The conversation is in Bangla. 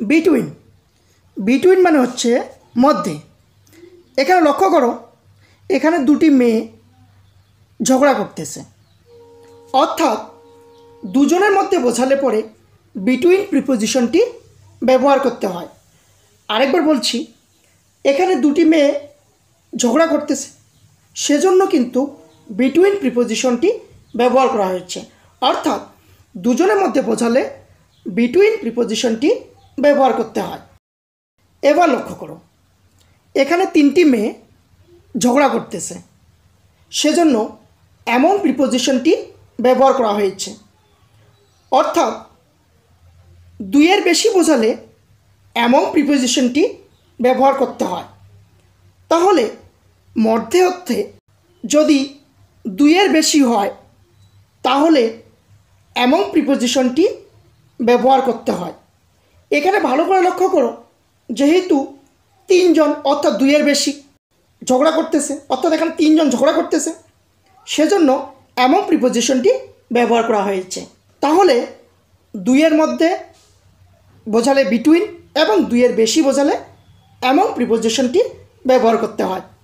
বিটুইন, বিটুইন মানে হচ্ছে মধ্যে। এখানে লক্ষ্য করো, এখানে দুটি মেয়ে ঝগড়া করতেছে, অর্থাৎ দুজনের মধ্যে বোঝালে পরে বিটুইন প্রিপোজিশনটি ব্যবহার করতে হয়। আরেকবার বলছি, এখানে দুটি মেয়ে ঝগড়া করতেছে, সেজন্য কিন্তু বিটুইন প্রিপোজিশনটি ব্যবহার করা হয়েছে, অর্থাৎ দুজনের মধ্যে বোঝালে বিটুইন প্রিপোজিশনটি ব্যবহার করতে হয়। এবার লক্ষ্য করো, এখানে তিনটি মেয়ে ঝগড়া করতেছে, সেজন্য এমন প্রিপোজিশনটি ব্যবহার করা হয়েছে, অর্থাৎ দুইয়ের বেশি বোঝালে এমন প্রিপোজিশনটি ব্যবহার করতে হয়। তাহলে মধ্যে অর্থে যদি দুইয়ের বেশি হয় তাহলে এমন প্রিপোজিশনটি ব্যবহার করতে হয়। এখানে ভালো করে লক্ষ্য করো, যেহেতু তিনজন অর্থাৎ দুইয়ের বেশি ঝগড়া করতেছে, অর্থাৎ এখানে তিনজন ঝগড়া করতেছে, সেজন্য এমন প্রিপোজিশনটি ব্যবহার করা হয়েছে। তাহলে দুইয়ের মধ্যে বোঝালে বিটুইন এবং দুইয়ের বেশি বোঝালে এমন প্রিপোজিশনটি ব্যবহার করতে হয়।